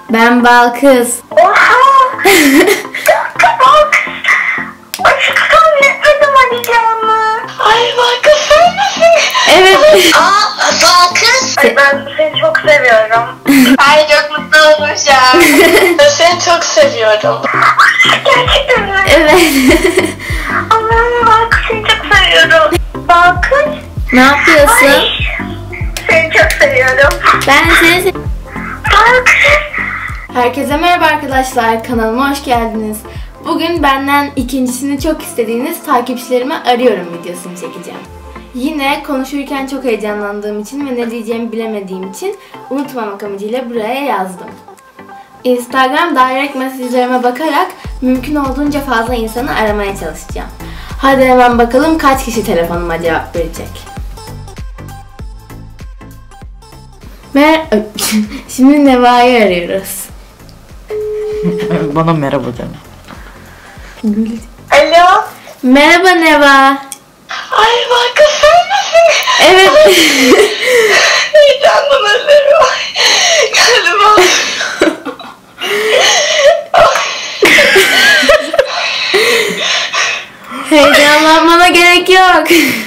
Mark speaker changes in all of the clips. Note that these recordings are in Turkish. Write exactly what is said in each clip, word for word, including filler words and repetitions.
Speaker 1: Ben Balkız.
Speaker 2: Oha! Bak! Aşkım netmedim arayacağımı. Ay Balkız sen misin?
Speaker 1: Evet.
Speaker 2: Aa Balkız. Ay ben seni çok seviyorum. Ay çok mutlu olmuşum. Ben seni çok seviyorum. Gerçekten mi?
Speaker 1: Evet.
Speaker 2: Allah'ım Balkız seni çok seviyorum. Balkız.
Speaker 1: Ne yapıyorsun?
Speaker 2: Ay, seni çok seviyorum.
Speaker 1: Ben seni se-
Speaker 2: Balkız.
Speaker 1: Herkese merhaba arkadaşlar, kanalıma hoş geldiniz. Bugün benden ikincisini çok istediğiniz takipçilerimi arıyorum videosunu çekeceğim. Yine konuşurken çok heyecanlandığım için ve ne diyeceğimi bilemediğim için unutmamak amacıyla buraya yazdım. Instagram direct mesajlarıma bakarak mümkün olduğunca fazla insanı aramaya çalışacağım. Hadi hemen bakalım kaç kişi telefonuma cevap verecek. Mer Şimdi Neva'yı arıyoruz.
Speaker 3: Bana merhaba deme.
Speaker 2: Alo.
Speaker 1: Merhaba Neva.
Speaker 2: Ay Balkız sen misin?
Speaker 1: Evet.
Speaker 2: Heyecandan ölüyorum. Galiba.
Speaker 1: Heyecanlanmana gerek yok.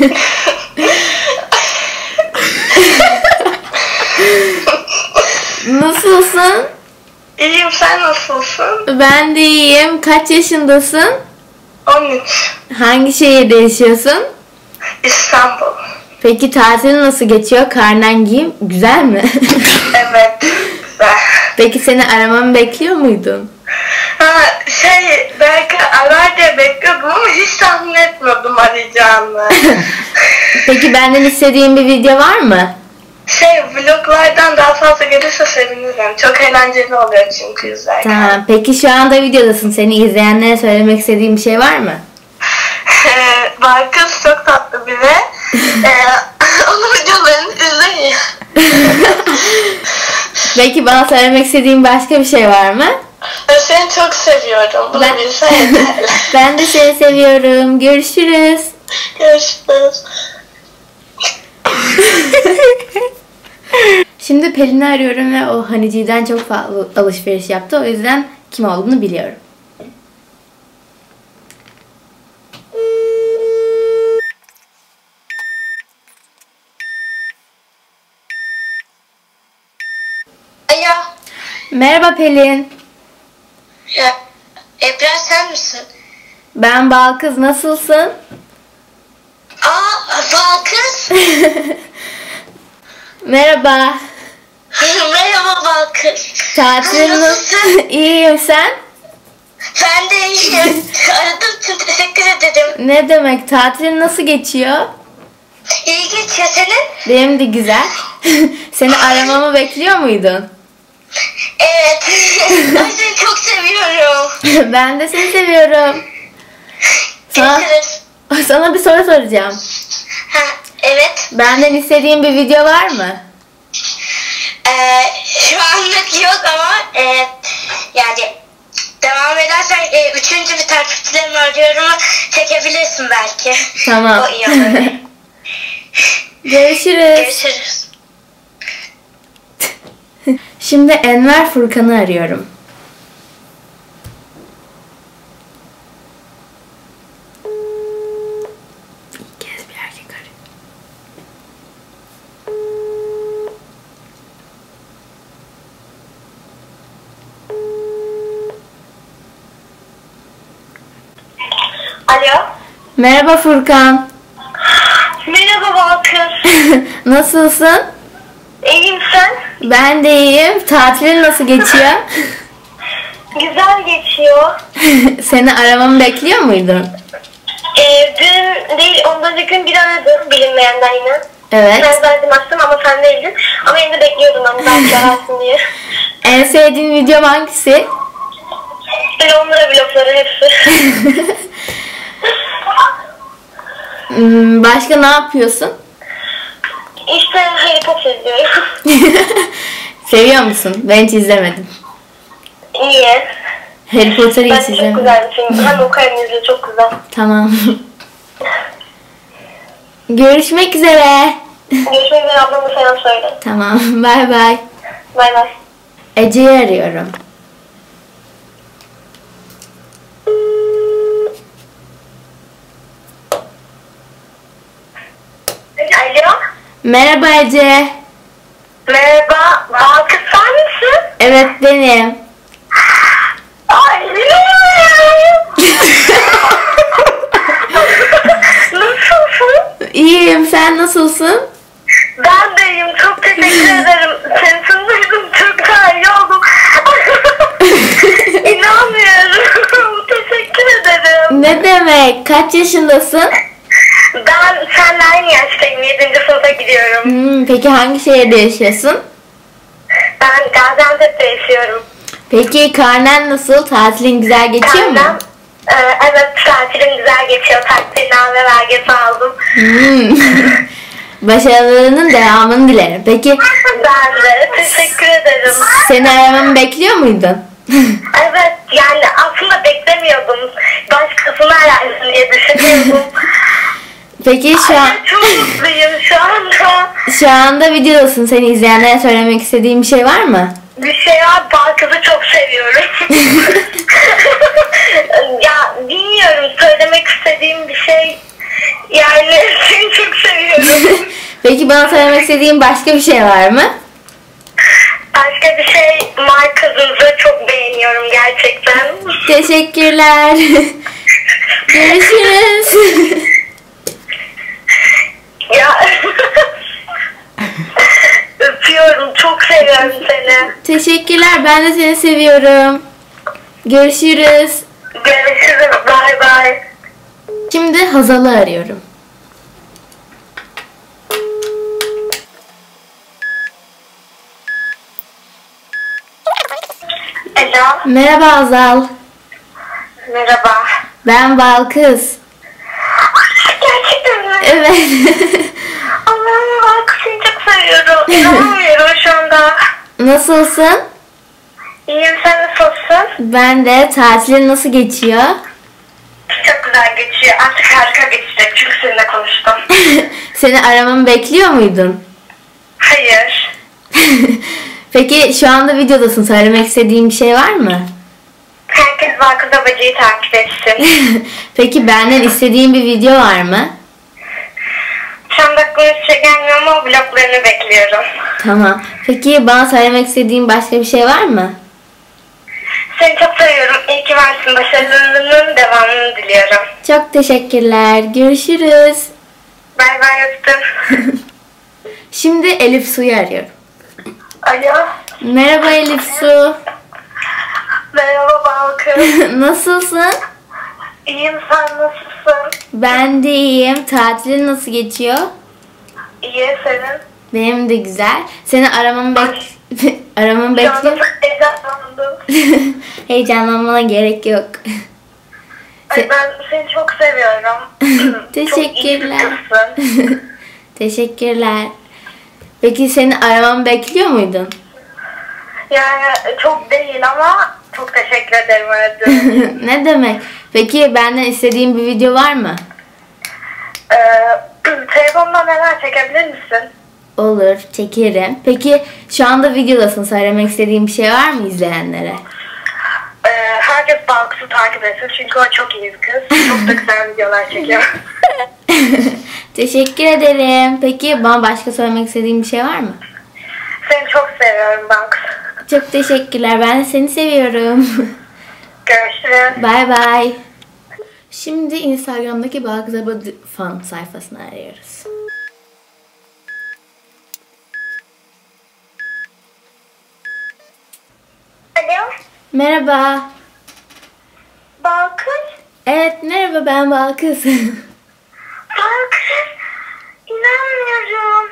Speaker 1: Nasılsın?
Speaker 2: İyiyim, sen nasılsın?
Speaker 1: Ben de iyiyim. Kaç yaşındasın?
Speaker 2: on üç.
Speaker 1: Hangi şehirde yaşıyorsun?
Speaker 2: İstanbul.
Speaker 1: Peki tatil nasıl geçiyor? Karnen giyim güzel mi?
Speaker 2: Evet. Güzel.
Speaker 1: Peki seni aramamı bekliyor muydun?
Speaker 2: Ha, şey belki arar diye bekliyordum ama hiç tahmin etmiyordum arayacağını.
Speaker 1: Peki benden istediğin bir video var mı?
Speaker 2: Şey vloglardan daha fazla gelirse sevinirim. Çok eğlenceli oluyor çünkü izlerken.
Speaker 1: Tamam. Peki şu anda videodasın. Seni izleyenlere söylemek istediğin bir şey var mı?
Speaker 2: Balkız çok tatlı biri. ee, onun videolarını izleyin.
Speaker 1: Peki bana söylemek istediğin başka bir şey var mı?
Speaker 2: Seni çok seviyorum. Bunu
Speaker 1: Ben-
Speaker 2: bilsen yeterli.
Speaker 1: Ben de seni seviyorum. Görüşürüz.
Speaker 2: Görüşürüz.
Speaker 1: Şimdi Pelin'i arıyorum ve o Hanici'den çok fazla alışveriş yaptı. O yüzden kim olduğunu biliyorum.
Speaker 2: Alo.
Speaker 1: Merhaba Pelin.
Speaker 2: Ya, Ebrar sen misin?
Speaker 1: Ben Balkız. Nasılsın?
Speaker 2: Aa, Balkız.
Speaker 1: Merhaba.
Speaker 2: Merhaba Balkız.
Speaker 1: Tatilin
Speaker 2: Nasılsın?
Speaker 1: nasıl? İyiyim, sen?
Speaker 2: Ben de iyiyim. Aradığın için teşekkür ederim.
Speaker 1: Ne demek? Tatilin nasıl geçiyor?
Speaker 2: İyi geçiyor senin?
Speaker 1: Benim de güzel. Seni aramamı bekliyor muydun?
Speaker 2: Evet. Ben seni çok seviyorum.
Speaker 1: Ben de seni seviyorum. Sana,
Speaker 2: Görüşürüz.
Speaker 1: sana bir soru soracağım.
Speaker 2: Ha, evet.
Speaker 1: Benden istediğin bir video var mı?
Speaker 2: Ee, şu anlık yok ama e, yani devam edersen e, üçüncü bir takipçilerimi arıyorum çekebilirsin belki.
Speaker 1: Tamam.
Speaker 2: O iyi olur.
Speaker 1: Görüşürüz.
Speaker 2: Görüşürüz.
Speaker 1: Şimdi Enver Furkan'ı arıyorum. İlk kez bir erkek arıyor.
Speaker 2: Alo.
Speaker 1: Merhaba Furkan.
Speaker 2: Merhaba Balkız.
Speaker 1: Nasılsın?
Speaker 2: İyiyim sen?
Speaker 1: Ben de iyiyim. Tatilin nasıl geçiyor?
Speaker 2: Güzel geçiyor.
Speaker 1: Seni aramamı bekliyor muydun?
Speaker 2: Ee, dün değil ondan önceki gün bir aradım bilinmeyenden yine.
Speaker 1: Evet.
Speaker 2: Ben zaten açtım ama sen değildin. Ama yine de bekliyordum onu belki ararsın diye.
Speaker 1: En sevdiğin videom hangisi?
Speaker 2: Londra vlogları hepsi.
Speaker 1: Hmm, Başka ne yapıyorsun?
Speaker 2: İşte Harry Potter izliyorum.
Speaker 1: Seviyor musun? Ben hiç izlemedim.
Speaker 2: İyi.
Speaker 1: Harry Potter'ı hiç
Speaker 2: Bence çok
Speaker 1: izlemedim.
Speaker 2: güzel bir film. Hem oku hem izle çok güzel.
Speaker 1: Tamam. Görüşmek üzere.
Speaker 2: Görüşmek üzere ablama selam söyle.
Speaker 1: Tamam. Bay bay.
Speaker 2: Bay bay.
Speaker 1: Ece'yi arıyorum.
Speaker 2: Alo.
Speaker 1: Merhaba Ece.
Speaker 2: Merhaba. Balkız sen misin?
Speaker 1: Evet benim.
Speaker 2: Ay bilmiyorum. Nasılsın?
Speaker 1: İyiyim, sen nasılsın?
Speaker 2: Ben de iyiyim. Çok teşekkür ederim. Sesini duydum. Çok daha iyi oldum. İnanmıyorum. Teşekkür ederim.
Speaker 1: Ne demek? Kaç yaşındasın?
Speaker 2: Ben seninle aynı yaştayım. Yedinci sınıfa gidiyorum.
Speaker 1: Hmm, peki hangi şehirde yaşıyorsun?
Speaker 2: Ben Gaziantep'te yaşıyorum.
Speaker 1: Peki karnen nasıl? Tatilin güzel geçiyor mu?
Speaker 2: Senden, e, evet tatilim güzel geçiyor. Takdirname belgesi aldım.
Speaker 1: Hmm. Başarılarının devamını dilerim. Peki
Speaker 2: Ben de teşekkür ederim.
Speaker 1: seni aramamı bekliyor muydun?
Speaker 2: Evet yani aslında beklemiyordum. Başkasını ararsın diye düşünüyordum.
Speaker 1: Peki şu an
Speaker 2: Ay, çok mutluyum şu anda.
Speaker 1: şu anda videodasın. Seni izleyenlere söylemek istediğin bir şey var mı?
Speaker 2: Bir şey var, Balkız'ı çok seviyorum. Ya bilmiyorum, söylemek istediğim bir şey. Yani seni çok seviyorum.
Speaker 1: Peki bana söylemek istediğin başka bir şey var mı?
Speaker 2: Başka bir şey, markanızı çok beğeniyorum gerçekten.
Speaker 1: Teşekkürler. Görüşürüz.
Speaker 2: Ya öpüyorum, çok seviyorum seni.
Speaker 1: Teşekkürler. Ben de seni seviyorum. Görüşürüz.
Speaker 2: Görüşürüz, bay bay.
Speaker 1: Şimdi Hazal'ı arıyorum.
Speaker 2: Alo.
Speaker 1: Merhaba Hazal.
Speaker 2: Merhaba.
Speaker 1: Ben Balkız.
Speaker 2: Gerçekten mi?
Speaker 1: Evet.
Speaker 2: Allah'ım bak seni çok seviyorum. İnanamıyorum şu anda.
Speaker 1: Nasılsın?
Speaker 2: İyiyim, sen nasılsın?
Speaker 1: Ben de. Tatilin nasıl geçiyor?
Speaker 2: Çok güzel geçiyor. Artık harika geçecek çünkü seninle konuştum.
Speaker 1: Seni aramamı bekliyor muydun?
Speaker 2: Hayır.
Speaker 1: Peki şu anda videodasın. Söylemek istediğin bir şey var mı?
Speaker 2: Herkes Balkız Abacı'yı takip etsin.
Speaker 1: Peki benden istediğin bir video var mı?
Speaker 2: Şu anda aklıma hiçbir şey gelmiyor ama vloglarını bekliyorum.
Speaker 1: Tamam. Peki bana söylemek istediğin başka bir şey var mı?
Speaker 2: Seni çok seviyorum. İyi ki varsın. Başarılarının devamını diliyorum.
Speaker 1: Çok teşekkürler. Görüşürüz.
Speaker 2: Bay bay, öptüm.
Speaker 1: Şimdi Elif Su'yu arıyorum.
Speaker 2: Alo.
Speaker 1: Merhaba Elif Su.
Speaker 2: Merhaba Balkız.
Speaker 1: Nasılsın?
Speaker 2: İyiyim, sen nasılsın?
Speaker 1: Ben de iyiyim. Tatilin nasıl geçiyor?
Speaker 2: İyi, senin?
Speaker 1: Benim de güzel. Seni aramamı bek aramamı
Speaker 2: Şu anda
Speaker 1: bekliyorum.
Speaker 2: çok heyecanlandım.
Speaker 1: Heyecanlanmana gerek yok.
Speaker 2: Ay, ben seni çok seviyorum.
Speaker 1: Teşekkürler.
Speaker 2: Çok iyi bir kızsın.
Speaker 1: Teşekkürler. Peki seni aramamı bekliyor muydun?
Speaker 2: Yani çok değil ama çok teşekkür ederim aradığın için.
Speaker 1: Ne demek? Peki benden istediğin bir video var mı?
Speaker 2: Ee, telefondan hemen çekebilir misin?
Speaker 1: Olur, çekerim. Peki şu anda videodasın. Söylemek istediğin bir şey var mı izleyenlere?
Speaker 2: Ee, herkes Balkız'ı takip etsin çünkü o çok iyi bir kız. Çok da güzel videolar çekiyor.
Speaker 1: Teşekkür ederim. Peki bana başka söylemek istediğin bir şey var mı?
Speaker 2: Seni çok seviyorum Balkız.
Speaker 1: Çok teşekkürler. Ben de seni seviyorum.
Speaker 2: Görüşürüz.
Speaker 1: Bay bay. Şimdi Instagram'daki Balkız Abacı fan sayfasını arıyoruz.
Speaker 2: Alo.
Speaker 1: Merhaba.
Speaker 2: Balkız.
Speaker 1: Evet merhaba, ben Balkız.
Speaker 2: Balkız. İnanmıyorum.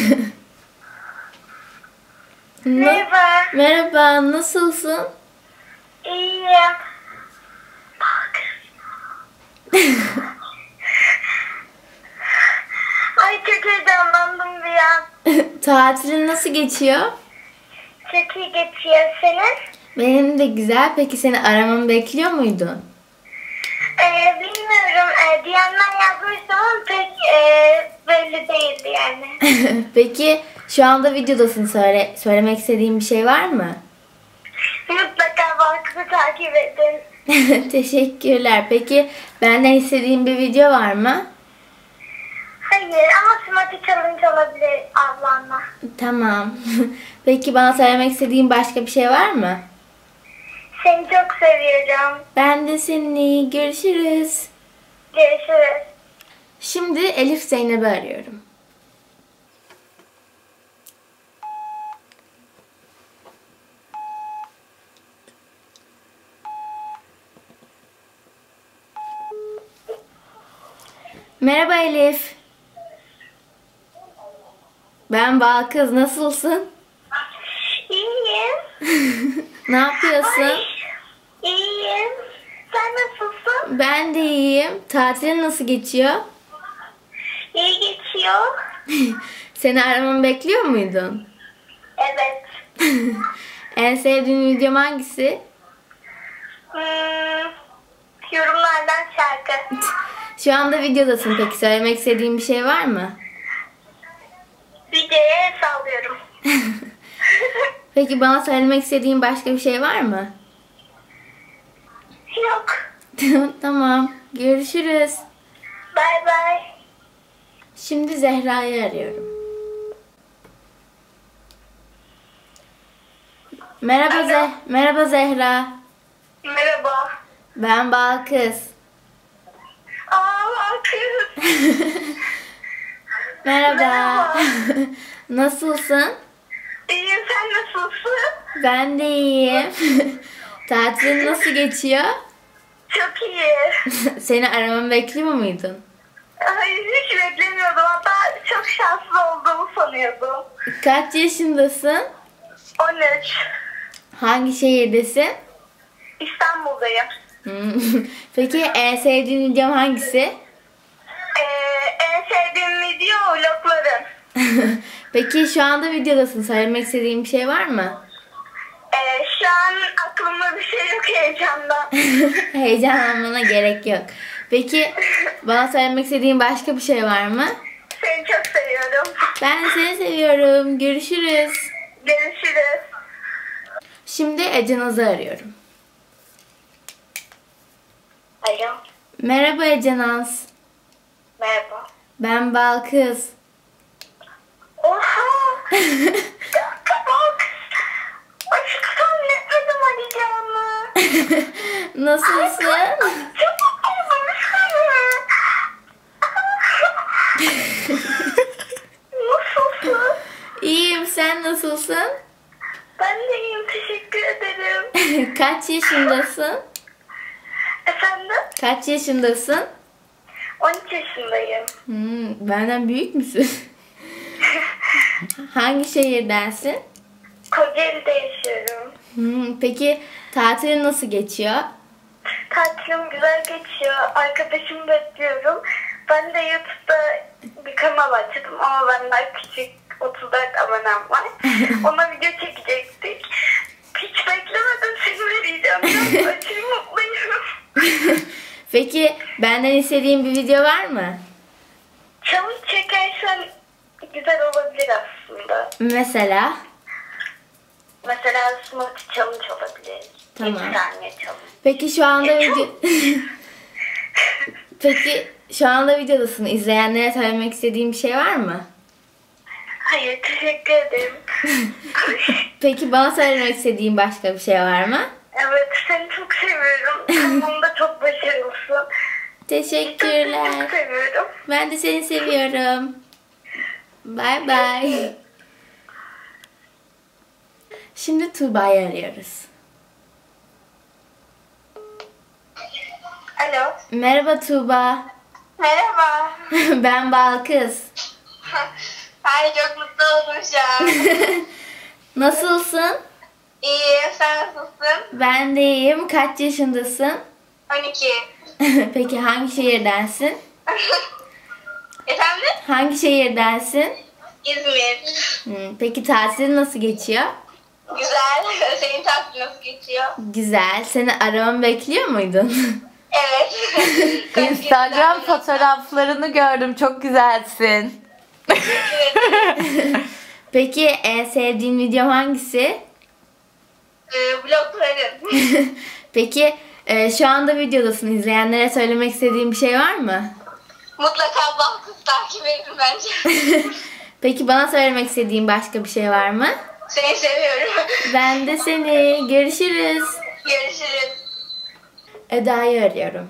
Speaker 2: Merhaba.
Speaker 1: Merhaba, nasılsın?
Speaker 2: İyiyim. Balkız. Ay çok heyecanlandım bir an.
Speaker 1: Tatilin nasıl geçiyor?
Speaker 2: Çok iyi geçiyor senin.
Speaker 1: Benim de güzel. Peki seni aramamı bekliyor muydun?
Speaker 2: Ee, bilmiyorum. Ee, D M'den yazmıştım ama pek e, belli değildi yani.
Speaker 1: Peki şu anda videodasın. Söyle, söylemek istediğin bir şey var mı?
Speaker 2: Mutlaka Balkız'ı takip edin.
Speaker 1: Teşekkürler. Peki benden istediğin bir video var mı?
Speaker 2: Hayır ama smoothie challenge olabilir ablanla.
Speaker 1: Tamam. Peki bana söylemek istediğin başka bir şey var mı?
Speaker 2: Seni çok seviyorum.
Speaker 1: Ben de seni. Görüşürüz.
Speaker 2: Görüşürüz.
Speaker 1: Şimdi Elif Zeynep'i arıyorum. Merhaba Elif. Ben Balkız. Nasılsın?
Speaker 2: İyiyim.
Speaker 1: Ne yapıyorsun?
Speaker 2: Ay, iyiyim. Sen nasılsın?
Speaker 1: Ben de iyiyim. Tatilin nasıl geçiyor?
Speaker 2: İyi geçiyor.
Speaker 1: Seni aramamı bekliyor muydun?
Speaker 2: Evet.
Speaker 1: En sevdiğin videom hangisi?
Speaker 2: Hmm, yorumlardan şarkı.
Speaker 1: Şu anda videodasın. Peki söylemek istediğin bir şey var mı?
Speaker 2: Videoya el sallıyorum.
Speaker 1: Peki bana söylemek istediğin başka bir şey var mı?
Speaker 2: Yok.
Speaker 1: Tamam. Görüşürüz.
Speaker 2: Bye bye.
Speaker 1: Şimdi Zehra'yı arıyorum. Merhaba
Speaker 2: Alo.
Speaker 1: Ze Merhaba Zehra.
Speaker 2: Merhaba.
Speaker 1: Ben Balkız.
Speaker 2: Aa kız.
Speaker 1: Merhaba.
Speaker 2: Merhaba.
Speaker 1: Nasılsın?
Speaker 2: İyiyim, sen nasılsın?
Speaker 1: Ben de iyiyim. Tatilin nasıl geçiyor?
Speaker 2: Çok iyi.
Speaker 1: Seni aramamı bekliyor muydun?
Speaker 2: Hayır, hiç beklemiyordum. Hatta çok şanslı olduğumu sanıyordum.
Speaker 1: Kaç yaşındasın?
Speaker 2: on üç.
Speaker 1: Hangi şehirdesin?
Speaker 2: İstanbul'dayım.
Speaker 1: Hmm. Peki en sevdiğin videom hangisi?
Speaker 2: Ee, en sevdiğim video vlogların.
Speaker 1: Peki şu anda videodasın. Söylemek istediğin bir şey var mı?
Speaker 2: Ee, şu an aklımda bir şey yok heyecandan.
Speaker 1: Heyecanlanmana gerek yok. Peki bana söylemek istediğin başka bir şey var mı?
Speaker 2: Seni çok seviyorum.
Speaker 1: Ben seni seviyorum. Görüşürüz.
Speaker 2: Görüşürüz.
Speaker 1: Şimdi Ece Naz'ı arıyorum.
Speaker 2: Alo.
Speaker 1: Merhaba Ece Naz.
Speaker 2: Merhaba.
Speaker 1: Ben Balkız.
Speaker 2: Oha! Bir dakika bak. Aşktan nefretim arayacağını.
Speaker 1: Nasılsın?
Speaker 2: Çok mutluyum. Nasılsın?
Speaker 1: İyiyim. Sen nasılsın?
Speaker 2: Ben de iyiyim. Teşekkür ederim.
Speaker 1: Kaç yaşındasın?
Speaker 2: Efendim?
Speaker 1: Kaç yaşındasın?
Speaker 2: on üç yaşındayım.
Speaker 1: Hmm, benden büyük müsün? Hangi şehirdensin?
Speaker 2: Kocaeli'de yaşıyorum.
Speaker 1: Hmm, peki tatilin nasıl geçiyor?
Speaker 2: Tatilim güzel geçiyor. Arkadaşımı bekliyorum. Ben de YouTube'da bir kanal açtım ama benden küçük otuz dört abonem var. Ona video çekecektik. Hiç beklemedim seni vereceğim. Aşırı mutluyum.
Speaker 1: Peki benden istediğin bir video var mı?
Speaker 2: Challenge çekersen güzel olabilir aslında.
Speaker 1: Mesela?
Speaker 2: Mesela smoothie challenge olabilir.
Speaker 1: Tamam.
Speaker 2: Bir saniye challenge.
Speaker 1: Peki şu anda
Speaker 2: E,
Speaker 1: video...
Speaker 2: çok-
Speaker 1: Peki şu anda videodasın. İzleyenlere söylemek istediğin bir şey var mı?
Speaker 2: Hayır, teşekkür ederim.
Speaker 1: Peki bana söylemek istediğin başka bir şey var mı?
Speaker 2: Evet, seni çok seviyorum. Kanalında çok başarılısın.
Speaker 1: Teşekkürler.
Speaker 2: Çok seviyorum.
Speaker 1: Ben de seni seviyorum. Bye bye. Şimdi Tuğba'yı arıyoruz.
Speaker 2: Alo.
Speaker 1: Merhaba Tuğba.
Speaker 2: Merhaba.
Speaker 1: Ben Balkız.
Speaker 2: Ay çok mutlu oldum şu an.
Speaker 1: Nasılsın?
Speaker 2: İyiyim, sen nasılsın?
Speaker 1: Ben de iyiyim. Kaç yaşındasın?
Speaker 2: on iki.
Speaker 1: Peki hangi şehirdensin?
Speaker 2: Efendim?
Speaker 1: Hangi şehirdensin?
Speaker 2: İzmir.
Speaker 1: Hmm, Peki tatilin nasıl geçiyor?
Speaker 2: Güzel. Senin tatil nasıl geçiyor?
Speaker 1: Güzel. Seni aramamı bekliyor muydun?
Speaker 2: Evet.
Speaker 3: Instagram fotoğraflarını gördüm. Çok güzelsin.
Speaker 1: Peki en sevdiğin videom hangisi?
Speaker 2: e, vloglarım.
Speaker 1: Peki e, şu anda videodasın. İzleyenlere söylemek istediğin bir şey var mı?
Speaker 2: Mutlaka Balkız takip edin bence.
Speaker 1: Peki bana söylemek istediğin başka bir şey var mı?
Speaker 2: Seni seviyorum.
Speaker 1: Ben de seni. Görüşürüz.
Speaker 2: Görüşürüz.
Speaker 1: Eda'yı arıyorum.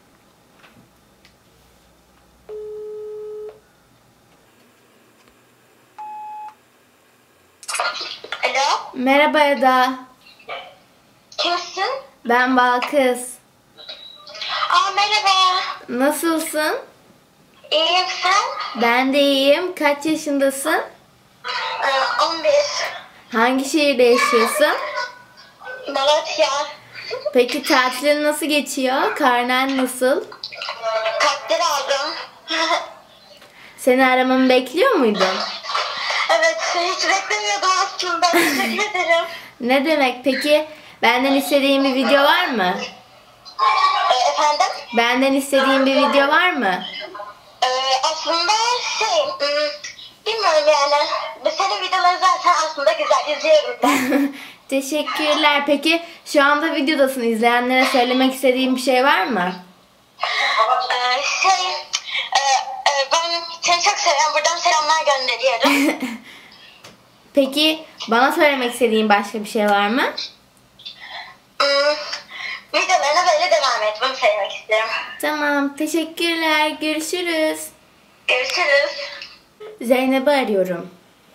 Speaker 2: Alo.
Speaker 1: Merhaba Eda.
Speaker 2: Kimsin?
Speaker 1: Ben Balkız.
Speaker 2: Aa merhaba.
Speaker 1: Nasılsın?
Speaker 2: İyiyim sen?
Speaker 1: Ben de iyiyim. Kaç yaşındasın?
Speaker 2: Ee, on bir.
Speaker 1: Hangi şehirde yaşıyorsun?
Speaker 2: Malatya.
Speaker 1: Peki tatilin nasıl geçiyor? Karnen nasıl?
Speaker 2: Takdir aldım.
Speaker 1: Seni aramamı bekliyor muydun?
Speaker 2: Evet, hiç beklemiyordum aslında. Teşekkür ederim.
Speaker 1: Ne demek? Peki benden istediğin bir video var mı?
Speaker 2: Ee, efendim?
Speaker 1: Benden istediğin bir video var mı?
Speaker 2: Ee, aslında şey, ım, bilmiyorum yani. Senin videoları zaten aslında güzel izliyorum ben.
Speaker 1: Teşekkürler. Peki şu anda videodasın. İzleyenlere söylemek istediğin bir şey var mı?
Speaker 2: Ee, şey, e, e, ben seni çok seviyorum. Buradan selamlar gönderiyorum.
Speaker 1: Peki bana söylemek istediğin başka bir şey var mı?
Speaker 2: Hmm, videolarına böyle devam et. Bunu söylemek isterim.
Speaker 1: Tamam. Teşekkürler. Görüşürüz.
Speaker 2: Görüşürüz.
Speaker 1: Zeynep'i arıyorum.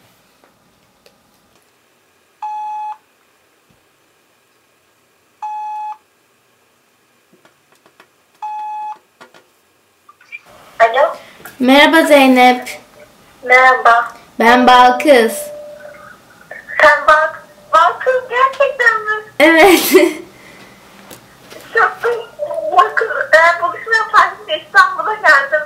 Speaker 2: Alo.
Speaker 1: Merhaba Zeynep.
Speaker 2: Merhaba.
Speaker 1: Ben Balkız.
Speaker 2: Sen bak, Balkız gerçekten mi?
Speaker 1: Evet.
Speaker 2: Çok Balkız, e, buluşma yaparsın diye İstanbul'a geldim.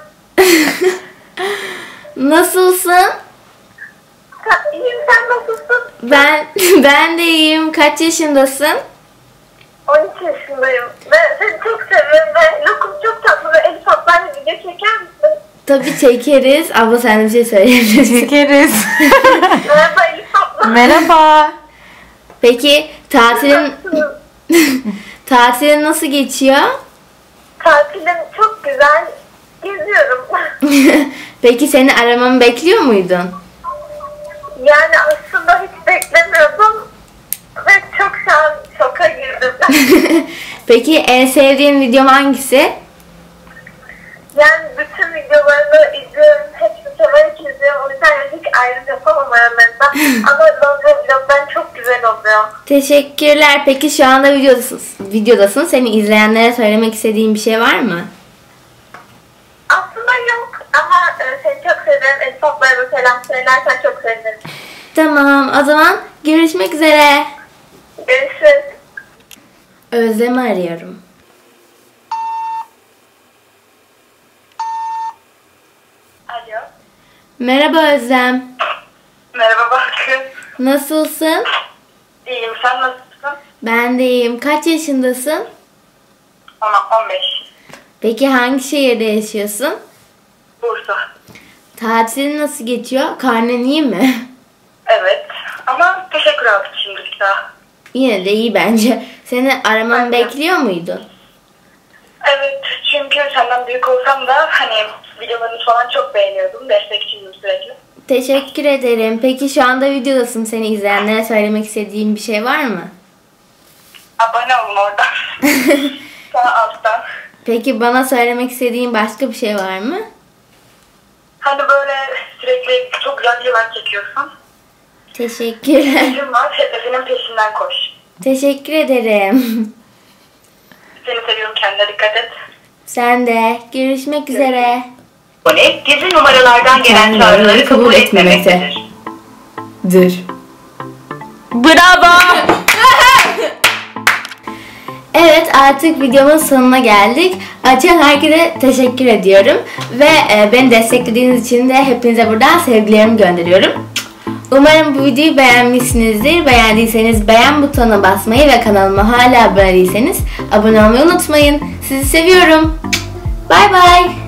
Speaker 1: Nasılsın?
Speaker 2: Sen, iyiyim, sen nasılsın?
Speaker 1: Ben ben de iyiyim. Kaç yaşındasın?
Speaker 2: on üç yaşındayım. Ve seni çok seviyorum ve Lokum çok tatlı ve Elif ablayla video çeker misin?
Speaker 1: Tabii çekeriz. Abla sen de bir şey söyleyebilirsin.
Speaker 3: Çekeriz.
Speaker 2: Merhaba Elif abla.
Speaker 3: Merhaba.
Speaker 1: Peki tatilin
Speaker 2: Nasılsınız?
Speaker 1: tatilin nasıl geçiyor?
Speaker 2: Tatilim çok güzel. Geziyorum.
Speaker 1: Peki seni aramamı bekliyor muydun?
Speaker 2: Yani aslında hiç beklemiyordum. Ve çok şu an şoka girdim.
Speaker 1: Peki en sevdiğin videom hangisi?
Speaker 2: Yani bütün videolarını izliyorum. Hepsini severek izliyorum. O yüzden yani hiç ayrım yapamam aralarında. Ama Londra vlogdan çok güzel oluyor.
Speaker 1: Teşekkürler. Peki şu anda videodasın. Videodasın. Seni izleyenlere söylemek istediğin bir şey var mı?
Speaker 2: Aslında yok. Ama e, seni çok seviyorum. Elif ablaya da selam söylersen çok sevinirim.
Speaker 1: Tamam. O zaman görüşmek üzere.
Speaker 2: Görüşürüz.
Speaker 1: Özlem'i arıyorum.
Speaker 2: Alo.
Speaker 1: Merhaba Özlem.
Speaker 2: Merhaba Balkız.
Speaker 1: Nasılsın?
Speaker 2: İyiyim. Sen nasılsın?
Speaker 1: Ben de iyiyim. Kaç yaşındasın?
Speaker 2: on beş.
Speaker 1: Peki hangi şehirde yaşıyorsun?
Speaker 2: Bursa.
Speaker 1: Tatilin nasıl geçiyor? Karnen iyi mi?
Speaker 2: Evet. Ama teşekkür aldık şimdilik daha.
Speaker 1: Yine de iyi bence. Seni aramamı
Speaker 2: Bence.
Speaker 1: bekliyor muydun?
Speaker 2: Evet. Çünkü senden büyük olsam da hani videolarını falan çok beğeniyordum. Destekçiydim sürekli.
Speaker 1: Teşekkür ederim. Peki şu anda videodasın. Seni izleyenlere söylemek istediğin bir şey var mı?
Speaker 2: Abone olun oradan. Sağ alttan.
Speaker 1: Peki bana söylemek istediğin başka bir şey var mı?
Speaker 2: Hani böyle sürekli çok güzel videolar çekiyorsun.
Speaker 1: Teşekkürler.
Speaker 2: Hedefin var. Hedefinin peşinden koş.
Speaker 1: Teşekkür ederim.
Speaker 2: Seni seviyorum. Kendine dikkat et.
Speaker 1: Sen de. Görüşmek üzere.
Speaker 4: Abone, gizli numaralardan gelen çağrıları kabul etmemektedir.
Speaker 1: Dur.
Speaker 3: Bravo.
Speaker 1: Evet, artık videomun sonuna geldik. Açan herkese teşekkür ediyorum. Ve e, beni desteklediğiniz için de hepinize buradan sevgilerimi gönderiyorum. Umarım bu videoyu beğenmişsinizdir. Beğendiyseniz beğen butonuna basmayı ve kanalıma hala abone değilseniz abone olmayı unutmayın. Sizi seviyorum. Bay bay.